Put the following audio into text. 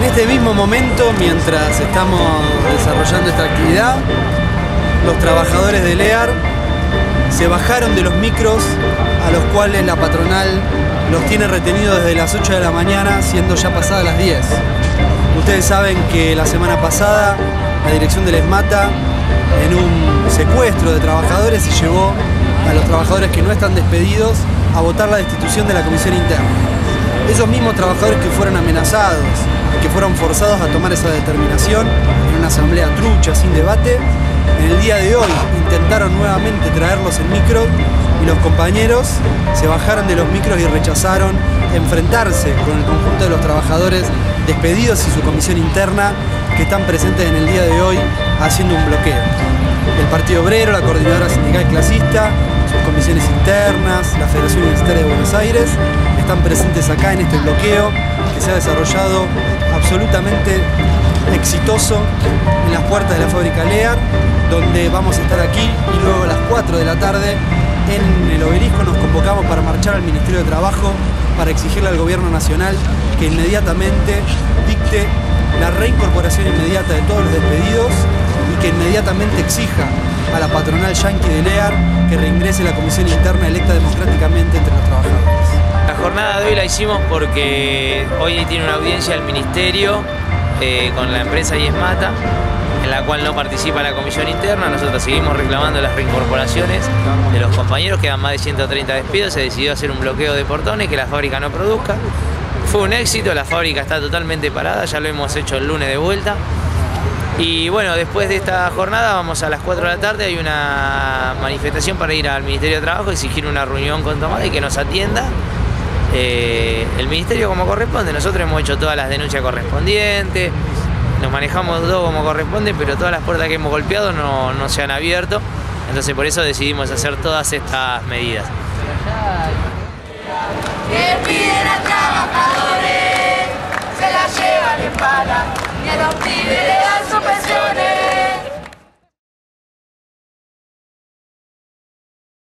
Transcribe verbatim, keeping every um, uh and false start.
este mismo momento, mientras estamos desarrollando esta actividad, los trabajadores de Lear se bajaron de los micros a los cuales la patronal los tiene retenidos desde las ocho de la mañana, siendo ya pasadas las diez. Ustedes saben que la semana pasada la dirección del ESMATA, en un secuestro de trabajadores, se llevó a los trabajadores que no están despedidos a votar la destitución de la comisión interna. Esos mismos trabajadores que fueron amenazados, que fueron forzados a tomar esa determinación en una asamblea trucha, sin debate, en el día de hoy intentaron nuevamente traerlos en micro y los compañeros se bajaron de los micros y rechazaron enfrentarse con el conjunto de los trabajadores despedidos y su comisión interna que están presentes en el día de hoy haciendo un bloqueo. El Partido Obrero, la Coordinadora Sindical Clasista, sus comisiones internas, la Federación Universitaria de Buenos Aires están presentes acá en este bloqueo que se ha desarrollado absolutamente exitoso en las puertas de la fábrica Lear, donde vamos a estar aquí y luego a las cuatro de la tarde en el obelisco nos convocamos para marchar al Ministerio de Trabajo para exigirle al Gobierno Nacional que inmediatamente dicte la reincorporación inmediata de todos los despedidos y que inmediatamente exija a la patronal yanqui de Lear que reingrese la comisión interna electa democráticamente entre los trabajadores. La jornada de hoy la hicimos porque hoy tiene una audiencia el Ministerio eh, con la empresa ESMATA, en la cual no participa la comisión interna. Nosotros seguimos reclamando las reincorporaciones de los compañeros, quedan más de ciento treinta despidos, se decidió hacer un bloqueo de portones, que la fábrica no produzca. Fue un éxito, la fábrica está totalmente parada, ya lo hemos hecho el lunes de vuelta. Y bueno, después de esta jornada vamos a las cuatro de la tarde, hay una manifestación para ir al Ministerio de Trabajo, exigir una reunión con Tomada y que nos atienda eh, el Ministerio como corresponde. Nosotros hemos hecho todas las denuncias correspondientes, nos manejamos todo como corresponde, pero todas las puertas que hemos golpeado no, no se han abierto, entonces por eso decidimos hacer todas estas medidas.